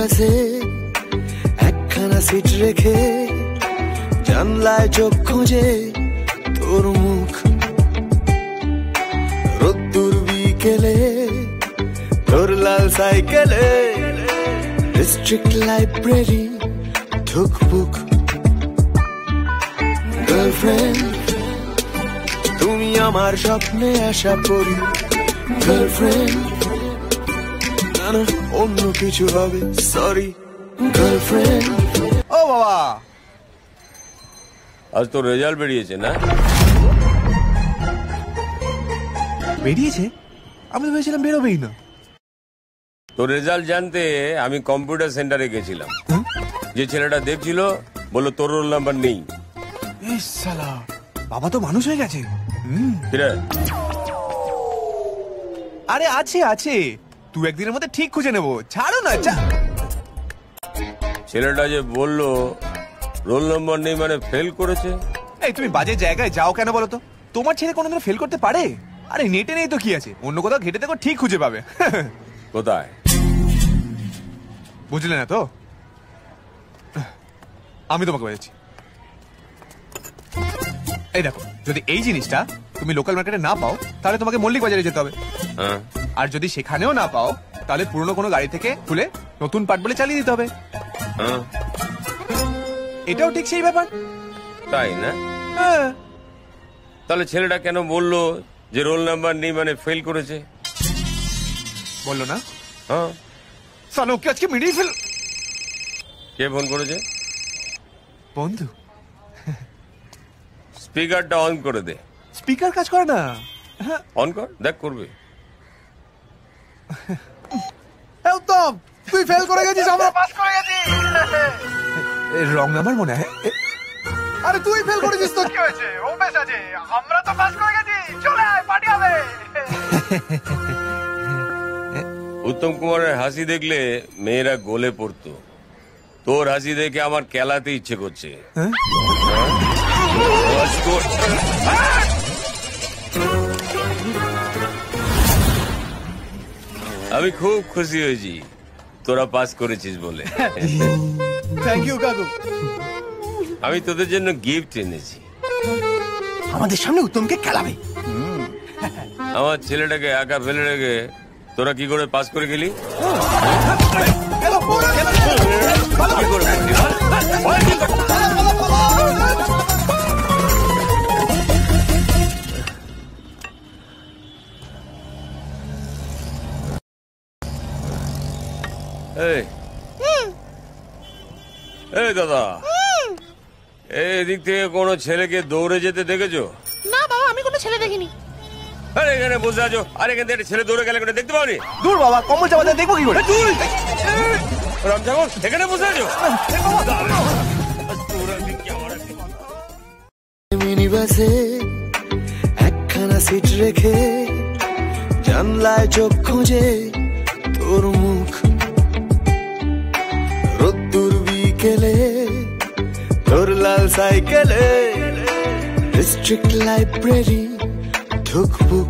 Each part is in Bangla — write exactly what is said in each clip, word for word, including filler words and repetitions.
বাসে একখানা সিট রেখে জানলায় চোখ খুঁজে তোর মুখ, রোদ্দুর বিকেলে তোর লাল সাইকেলে ডিস্ট্রিক্ট লাইব্রেরি ঢুকবুক। গার্লফ্রেন্ড তুমি আমার স্বপ্নে আসা পড়ি, গার্লফ্রেন্ড না না অন্য কিছু হবে, সরি গার্লফ্রেন্ড। ও বাবা, আজ তো রেজাল্ট বেরিয়েছে না? বেরিয়েছে? আমি তো ভেবেছিলাম বেরোবেই না। তো রেজাল্ট জানতে আমি কম্পিউটার সেন্টারে গেছিলাম। যে ছেলেটা দেখছিল বললো তোর রোল নাম্বার নেই। শালা, বাবা তো মানুষ হয়ে গেছে। আরে আছে আছে, তুই একদিনের মধ্যে ঠিক খুঁজে নেবো, ছাড়ো না। ছেলেটা যে বললো রোল নাম্বার নেই মানে ফেল করেছে। এই তুমি বাজে জায়গায় যাও কেন বলো তো? তোমার ছেলে কোনোদিন ফেল করতে পারে? আরে নেটে নেই তো কি আছে, অন্য কোথাও ঘেটে দেখো, ঠিক খুঁজে পাবে। কোথায় বুঝলে না তো? আমি তোমাকে বলেছি, এই দেখো, যদি এই জিনিসটা তুমি লোকাল মার্কেটে না পাও তাহলে তোমাকে মল্লিক বাজারে যেতে হবে। আর যদি সেখানেও না পাও তাহলে পুরনো কোনো গাড়ি থেকে খুলে নতুন পার্ট বলে চালিয়ে দিতে হবে। এটাও ঠিক সেই ব্যাপার, তাই না? তাহলে ছেলেটা কেন বললো যে রোল নাম্বার নেই মানে ফেল করেছে? বললো না? হ্যাঁ, সানুকে আজকে মিডিয়ে ফেল। কে ফোন করেছে? বন্ধু। স্পিকারটা অন করে দে। স্পিকার কাজ করে না। অন কর, দেখ করবে। উত্তম, তুই ফেল করে গেছিস, আমরা পাস করে গেছি। রং নাম্বার মনে হয়। আরে তুই ফেল করেছিস তো কি হয়েছে? ও বেশ আছে, আমরা তো পাস করে গেছি। চলে আয়, পার্টি হবে। উত্তম কুমারের হাসি দেখলে মেয়েরা গলে পড়তো, তোর হাসি দেখে আমার কেলাতে ইচ্ছে করছে। আমি খুব খুশি হয়েছি তোরা পাস করেছিস বলে। থ্যাংক ইউ কাকু। আমি তোদের জন্য গিফট এনেছি। আমাদের সামনে উত্তমকে খেলাবে। আমার ছেলেটাকে একা ফেলে রেখে তোরা কি করে পাস করে গেলি? এই দাদা, এদিক থেকে কোনো ছেলেকে দৌড়ে যেতে দেখেছো? না বাবা, আমি কোনো ছেলে দেখিনি। আরে এখানে বসে আছো, আর এখান থেকে ছেলে দৌড়ে গেলে দেখতে পাওনি? দূর বাবা, কম্বল চাপা দেখবো কি করে? রামঠাকুর এখানে বসে আছো? মিনি বাসে একখানা সিট রেখে জানলায় চোখ খুঁজে তোর মুখ, রোদ্দুর বিকেলে তোর লাল সাইকেলে ডিস্ট্রিক্ট লাইব্রেরি ঢুকবুক।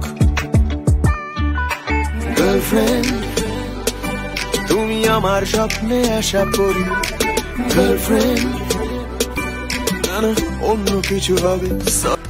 গার্লফ্রেন্ড তুমি আমার স্বপ্নে আসা পড়ি, গার্লফ্রেন্ড না না অন্য কিছু হবে।